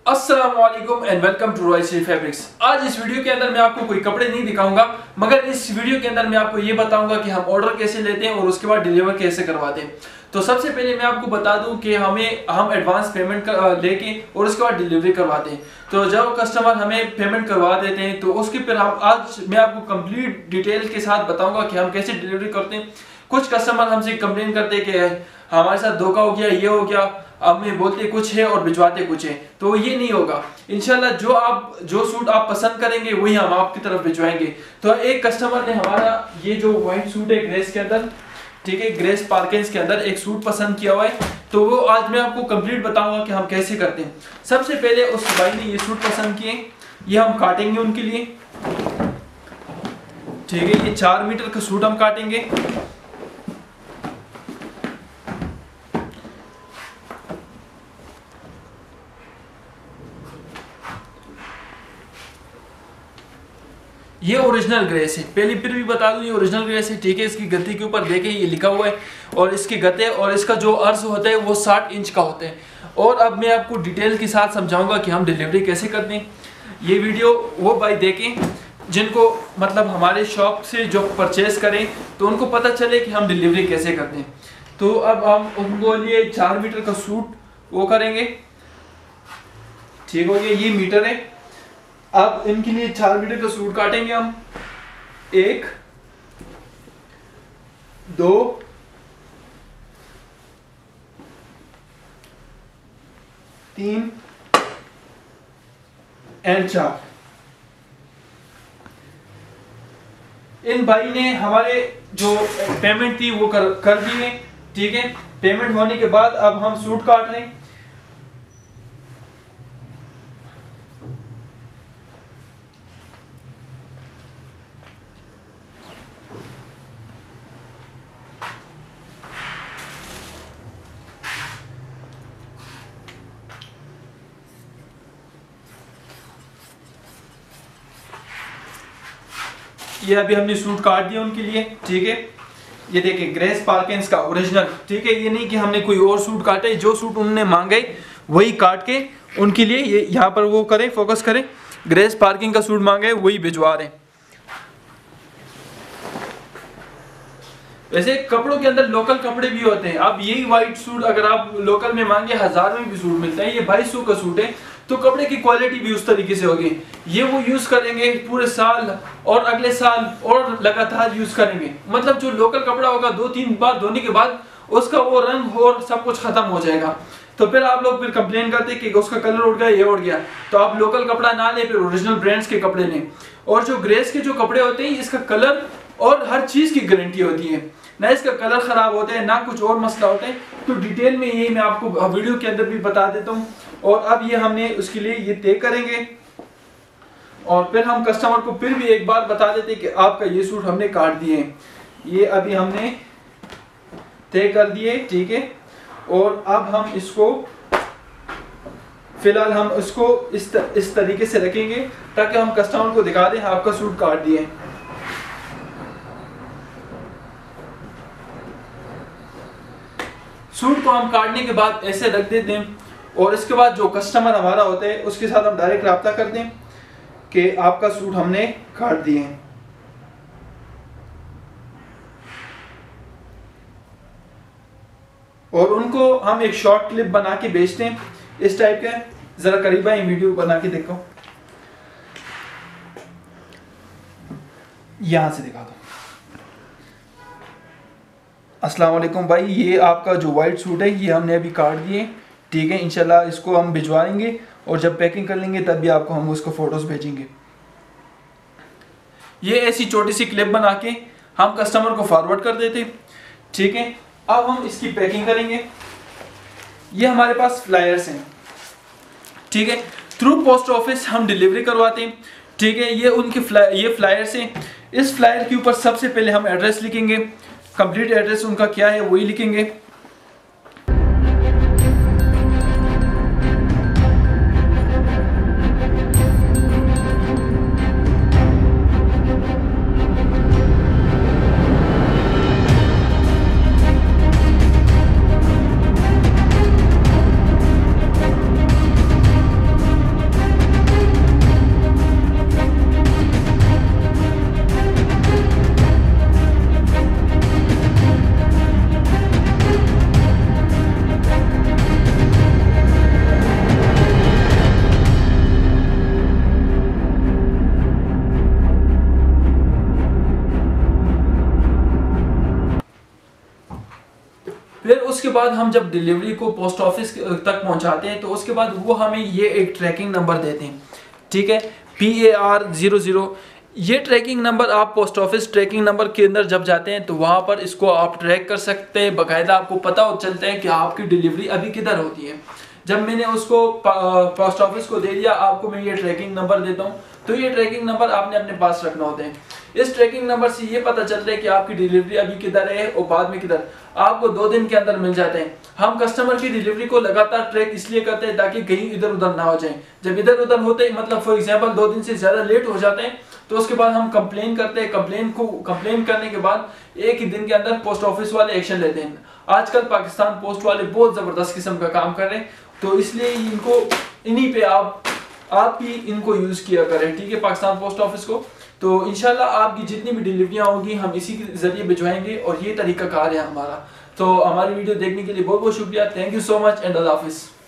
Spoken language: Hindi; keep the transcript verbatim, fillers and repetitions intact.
अस्सलाम वालेकुम and welcome to Royal Fabrics. आज इस वीडियो के अंदर मैं आपको कोई कपड़े नहीं दिखाऊंगा, मगर इस वीडियो के अंदर मैं आपको ये बताऊंगा कि हम ऑर्डर कैसे लेते हैं और उसके बाद डिलीवर कैसे करवाते हैं। तो सबसे पहले मैं आपको बता दूं कि हमें हम एडवांस पेमेंट लेके और उसके बाद डिलीवरी करवाते हैं। तो जब कस्टमर हमें पेमेंट करवा देते हैं तो उसके फिर हम आज मैं आपको कंप्लीट डिटेल के साथ बताऊंगा कि हम कैसे डिलीवरी करते हैं। कुछ कस्टमर हमसे कंप्लेन करते हैं कि हमारे साथ धोखा हो गया, ये हो गया, अब में बोलते कुछ है और भिजवाते कुछ है। तो ये नहीं होगा। इंशाल्लाह जो आप जो सूट आप पसंद करेंगे वही हम आपकी तरफ भिजवाएंगे। तो एक कस्टमर ने हमारा ये जो व्हाइट सूट है ग्रेस के अंदर, ठीक है, ग्रेस पार्किंस के अंदर एक सूट पसंद किया हुआ है। तो वो आज मैं आपको कंप्लीट बताऊंगा कि हम कैसे करते हैं। सबसे पहले उस भाई ने ये सूट पसंद किए, ये हम काटेंगे उनके लिए, ठीक है। ये चार मीटर का सूट हम काटेंगे। ये ओरिजिनल ग्रेस है, पहले फिर भी बता दूं ये ओरिजिनल ग्रेस है, ठीक है। इसकी गद्दी के ऊपर देखें ये लिखा हुआ है और इसके गते और इसका जो अर्ज होता है वो साठ इंच का होता है। और अब मैं आपको डिटेल के साथ समझाऊंगा कि हम डिलीवरी कैसे करते हैं। ये वीडियो वो भाई देखें जिनको मतलब हमारे शॉप से जो परचेज करें तो उनको पता चले कि हम डिलीवरी कैसे करते हैं। तो अब हम उनको लिए चार मीटर का सूट वो करेंगे, ठीक हो गया। ये मीटर है। अब इनके लिए चार मीटर का सूट काटेंगे हम। एक, दो, तीन एंड चार। इन भाई ने हमारे जो पेमेंट थी वो कर कर दी है, ठीक है। पेमेंट होने के बाद अब हम सूट काट रहे हैं। ये अभी हमने सूट काट दिया उनके लिए, ठीक है। ये देखिए ग्रेस पार्किंस का ओरिजिनल, ठीक है। ये नहीं कि हमने कोई और सूट काटे, जो सूट उन्होंने मांगे वही काट के उनके लिए ये यहाँ पर वो करें, फोकस करें। ग्रेस पार्किंग का सूट मांगे वही भिजवा रहे हैं। वैसे कपड़ों के अंदर लोकल कपड़े भी होते हैं। अब यही व्हाइट सूट अगर आप लोकल में मांगे हजार में भी सूट मिलता है। ये बाईस सौ का सूट है तो कपड़े की क्वालिटी भी उस तरीके से होगी। ये वो यूज करेंगे पूरे साल और अगले साल और लगातार यूज करेंगे। मतलब जो लोकल कपड़ा होगा दो तीन बार धोने के बाद उसका वो रंग और सब कुछ खत्म हो जाएगा। तो फिर आप लोग फिर कंप्लेन करते कि उसका कलर उड़ गया, ये उड़ गया। तो आप लोकल कपड़ा ना ले, फिर ओरिजिनल ब्रांड्स के कपड़े लें। और जो ग्रेस के जो कपड़े होते हैं इसका कलर और हर चीज की गारंटी होती है, ना इसका कलर खराब होता है ना कुछ और मसला होता है। तो डिटेल में यही मैं आपको वीडियो के अंदर भी बता देता हूँ। और अब ये हमने उसके लिए ये तय करेंगे और फिर हम कस्टमर को फिर भी एक बार बता देते कि आपका ये सूट हमने काट दिए, ये अभी हमने तय कर दिए, ठीक है। और अब हम इसको फिलहाल हम इसको इस त, इस तरीके से रखेंगे ताकि हम कस्टमर को दिखा दें आपका सूट काट दिए। सूट को हम काटने के बाद ऐसे रख देते हैं और इसके बाद जो कस्टमर हमारा होता है उसके साथ हम डायरेक्ट रब्ता करते हैं कि आपका सूट हमने काट दिए हैं। और उनको हम एक शॉर्ट क्लिप बना के भेजते हैं इस टाइप के। जरा करीब आए, वीडियो बना के देखो, यहां से दिखा दो। अस्सलाम वालेकुम भाई, ये आपका जो वाइट सूट है ये हमने अभी काट दिए, ठीक है। इंशाल्लाह इसको हम भिजवाएंगे और जब पैकिंग कर लेंगे तब भी आपको हम उसको फोटोज भेजेंगे। ये ऐसी छोटी सी क्लिप बना के हम कस्टमर को फॉरवर्ड कर देते, ठीक है। अब हम इसकी पैकिंग करेंगे। ये हमारे पास फ्लायर्स हैं, ठीक है। थ्रू पोस्ट ऑफिस हम डिलीवरी करवाते हैं, ठीक है। ये उनके फ्लायर ये फ्लायर्स हैं। इस फ्लायर के ऊपर सबसे पहले हम एड्रेस लिखेंगे, कंप्लीट एड्रेस उनका क्या है वही लिखेंगे। उसके बाद हम जब डिलीवरी को पोस्ट ऑफिस तक पहुंचाते हैं तो उसके बाद वो हमें ये एक ट्रैकिंग नंबर देते हैं, ठीक है, P A R zero zero. ये ट्रैकिंग नंबर आप पोस्ट ऑफिस ट्रैकिंग नंबर के अंदर जब जाते हैं तो वहाँ पर इसको आप ट्रैक कर सकते हैं, बाकायदा आपको पता चलता है कि आपकी डिलीवरी अभी किधर होती है। जब मैंने उसको पोस्ट ऑफिस को दे दिया, आपको मैं ये ट्रैकिंग नंबर देता हूँ, तो ये ट्रैकिंग नंबर आपने अपने पास रखना होते हैं। इस ट्रैकिंग नंबर से ये पता चलता है कि आपकी डिलीवरी अभी किधर है और बाद में किधर, आपको दो दिन के अंदर मिल जाते हैं। हम कस्टमर की डिलीवरी को लगातार ट्रैक इसलिए करते हैं ताकि कहीं इधर उधर ना हो जाए। जब इधर उधर होते हैं, मतलब फॉर एग्जांपल दो दिन से ज्यादा लेट हो जाते हैं, तो उसके बाद हम कंप्लेन करते हैं। कंप्लेन को कंप्लेन करने के बाद एक ही दिन के अंदर पोस्ट ऑफिस वाले एक्शन लेते हैं। आजकल पाकिस्तान पोस्ट वाले बहुत जबरदस्त किस्म का काम कर रहे हैं, तो इसलिए इनको इन्हीं पे आप आप ही इनको यूज किया करें, ठीक है, पाकिस्तान पोस्ट ऑफिस को। तो इंशाल्लाह आपकी जितनी भी डिलीवरियां होगी हम इसी के जरिए भिजवाएंगे और ये तरीका कार है हमारा। तो हमारी वीडियो देखने के लिए बहुत बहुत शुक्रिया। Thank you so much and अल्लाह हाफिज़।